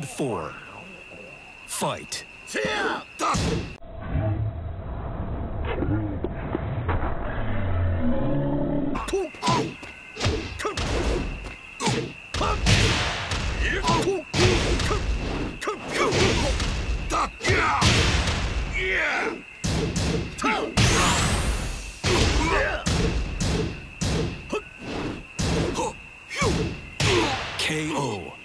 4. Fight. KO.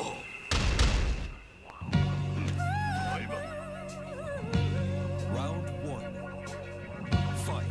Round 1. Fight.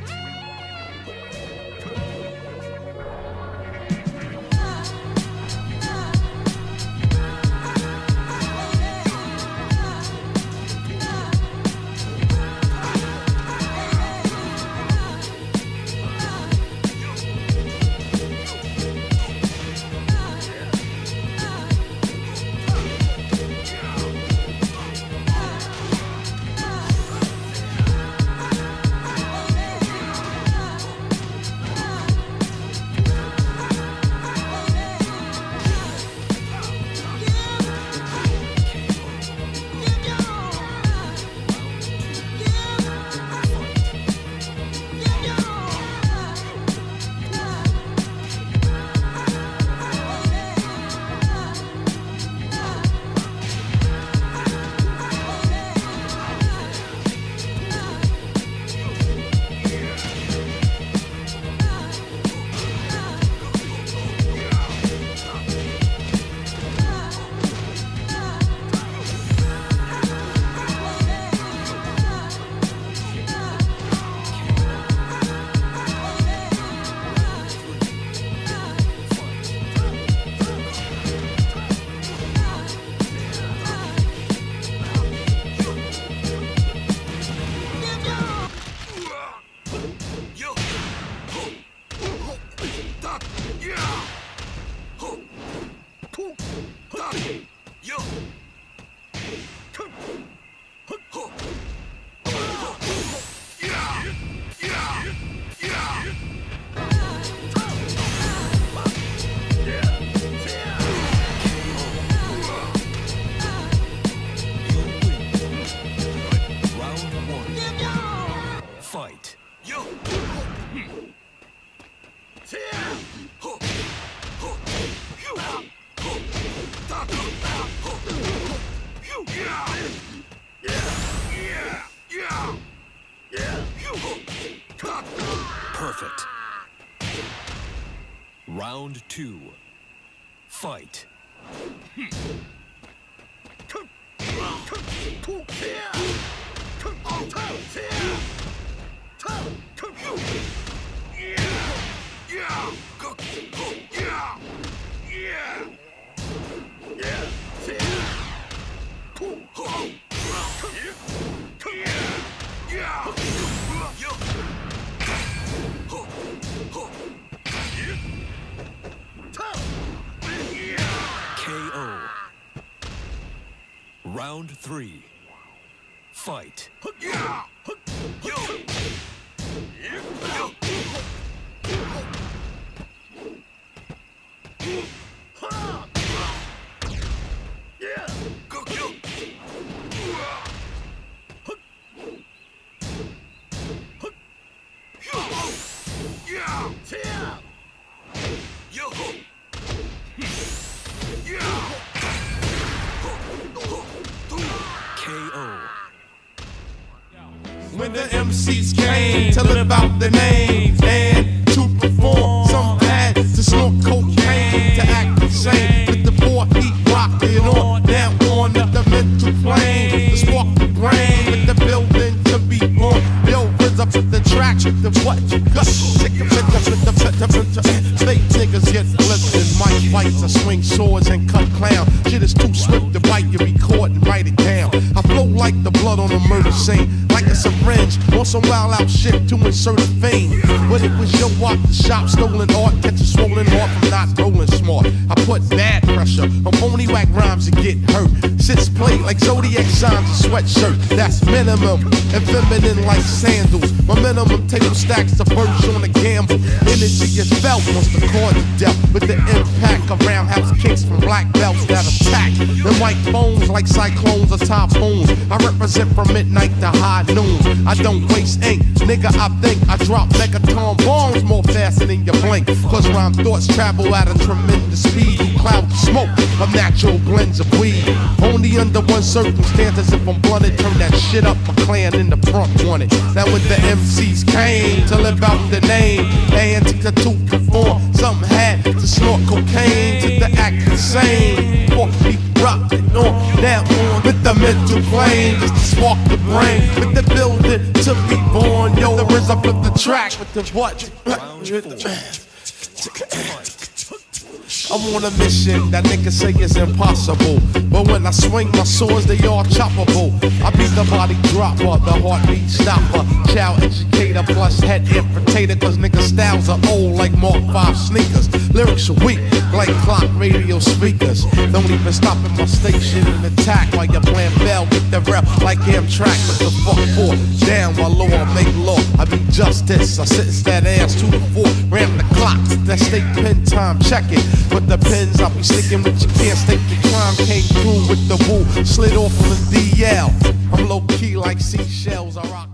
Fight. Perfect. Round 2. Fight. KO. Round 3. Fight. KO. When the MCs came to live out their names and to perform, some had to snort cocaine to act insane. With the 4 heat rocking on, now on the mental plane, to spark the brain with the building to be born. Yo, where's up with the track, the what you got? Fake niggas get blistered, mic fights, I swing swords and cut clown. Shit is too swift to bite, you record and write it down. I flow like the blood on a murder scene. like a syringe. On some wild out shit to insert a vein. But it was your walk, the shop, stolen art. Catch a swollen heart from not rolling smart. I put bad pressure on phony whack rhymes and get hurt. Sits played like zodiac signs and sweatshirt. That's minimum. And feminine like sandals. My minimum table stacks the verge on a gamble. Energy is felt once the chord is dealt. With the impact of roundhouse kicks from black belts that attack. Them white bones like cyclones or typhoons. I represent from midnight to high noon. I don't waste ink, nigga. I think I drop megaton bombs more faster than your blink. Cause rhyme thoughts travel at a tremendous speed. Cloud smoke of natural blends of weed. Only under one circumstance, as if I'm blunted. Turn that shit up, my clan in the front wanted. That when the MCs came to live out the name, they took the to perform. Some had to snort cocaine to the act insane. Fuck me, rockin' on, now on with the mental plane. Just to spark the brain with the building to be born. Yo, the RZA flip the track with the what? I'm on a mission that niggas say is impossible. But when I swing my swords, they all choppable. I beat the body dropper, the heartbeat stopper, child educator plus head infiltrator. Cause niggas' styles are old like Mark 5 sneakers. Lyrics are weak like clock radio speakers. Don't even stop at my station and attack while you're playing bell with the rep like Amtrak. What the fuck for? Down while law make law. I be justice. I sentence that ass 2 to 4. Ram the clock. That state pen time. Check it. With the pens, I'll be sticking with you. Can't state the crime. Came through with the woo. Slid off on the DL. I'm low key like seashells. I rock.